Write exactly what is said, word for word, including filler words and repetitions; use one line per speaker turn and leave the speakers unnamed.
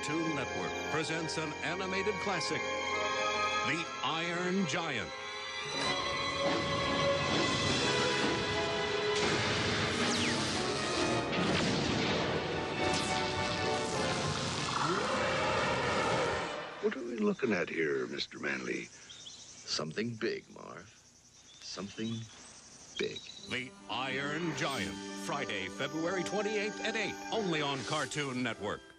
Cartoon Network presents an animated classic, The Iron Giant.
What are we looking at here, Mister Manley?
Something big, Marv. Something big.
The Iron Giant, Friday, February twenty-eighth at eight, only on Cartoon Network.